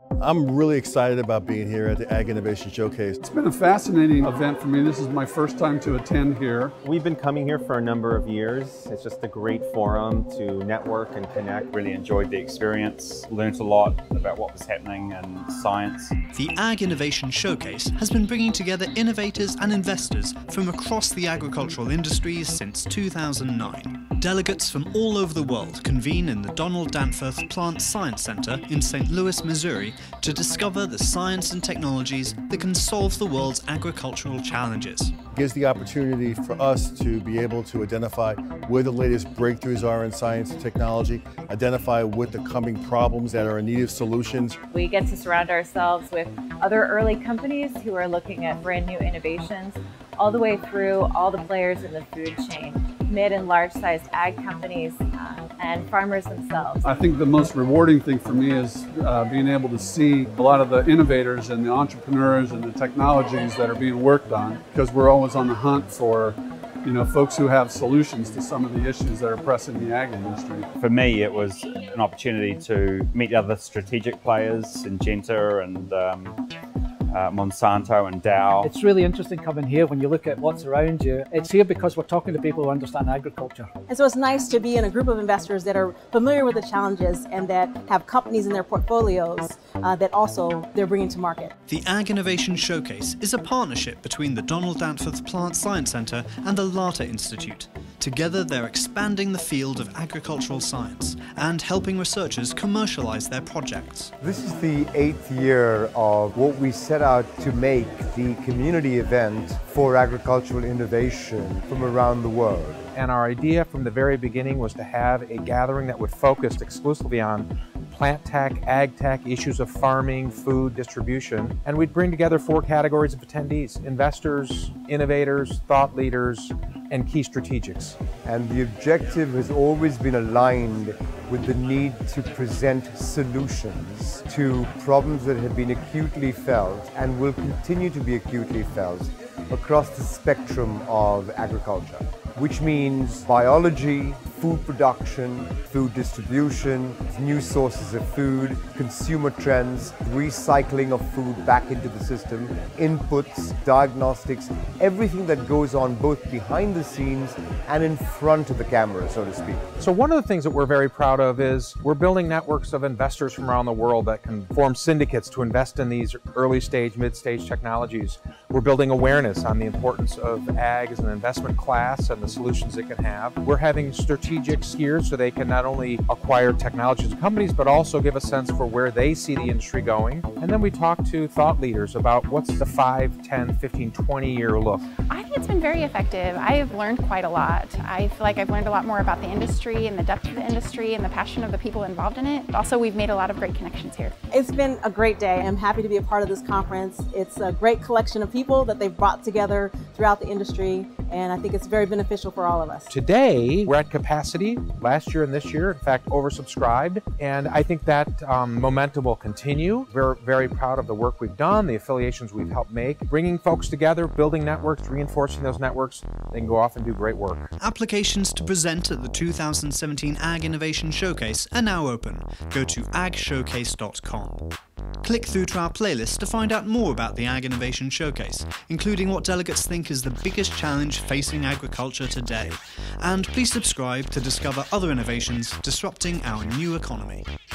I'm really excited about being here at the Ag Innovation Showcase. It's been a fascinating event for me. This is my first time to attend here. We've been coming here for a number of years. It's just a great forum to network and connect. Really enjoyed the experience, learned a lot about what was happening in science. The Ag Innovation Showcase has been bringing together innovators and investors from across the agricultural industries since 2009. Delegates from all over the world convene in the Donald Danforth Plant Science Center in St. Louis, Missouri, to discover the science and technologies that can solve the world's agricultural challenges. It gives the opportunity for us to be able to identify where the latest breakthroughs are in science and technology, identify what the coming problems that are in need of solutions. We get to surround ourselves with other early companies who are looking at brand new innovations, all the way through all the players in the food chain, mid and large-sized ag companies and farmers themselves. I think the most rewarding thing for me is being able to see a lot of the innovators and the entrepreneurs and the technologies that are being worked on, because we're always on the hunt for folks who have solutions to some of the issues that are pressing the ag industry. For me, it was an opportunity to meet other strategic players, Syngenta and Monsanto and Dow. It's really interesting coming here when you look at what's around you. It's here because we're talking to people who understand agriculture. And so it's nice to be in a group of investors that are familiar with the challenges and that have companies in their portfolios that also they're bringing to market. The Ag Innovation Showcase is a partnership between the Donald Danforth Plant Science Center and the Larter Institute. Together, they're expanding the field of agricultural science and helping researchers commercialize their projects. This is the 8th year of what we set out to make the community event for agricultural innovation from around the world. And our idea from the very beginning was to have a gathering that would focus exclusively on plant tech, ag tech, issues of farming, food, distribution. And we'd bring together 4 categories of attendees: investors, innovators, thought leaders, and key strategics. And the objective has always been aligned with the need to present solutions to problems that have been acutely felt and will continue to be acutely felt across the spectrum of agriculture, which means biology, food production, food distribution, new sources of food, consumer trends, recycling of food back into the system, inputs, diagnostics, everything that goes on both behind the scenes and in front of the camera, so to speak. So one of the things that we're very proud of is we're building networks of investors from around the world that can form syndicates to invest in these early stage, mid stage technologies. We're building awareness on the importance of ag as an investment class and the solutions it can have. We're having strategics here so they can not only acquire technologies and companies, but also give a sense for where they see the industry going. And then we talk to thought leaders about what's the 5, 10, 15, 20-year look. I think it's been very effective. I've learned quite a lot. I feel like I've learned a lot more about the industry and the depth of the industry and the passion of the people involved in it. Also, we've made a lot of great connections here. It's been a great day. I'm happy to be a part of this conference. It's a great collection of people that they've brought together throughout the industry, and I think it's very beneficial for all of us. Today, we're at capacity. Last year and this year, in fact, oversubscribed, and I think that momentum will continue. We're very proud of the work we've done, the affiliations we've helped make, bringing folks together, building networks, reinforcing those networks. They can go off and do great work. Applications to present at the 2017 Ag Innovation Showcase are now open. Go to agshowcase.com. Click through to our playlist to find out more about the Ag Innovation Showcase, including what delegates think is the biggest challenge facing agriculture today. And please subscribe to discover other innovations disrupting our new economy.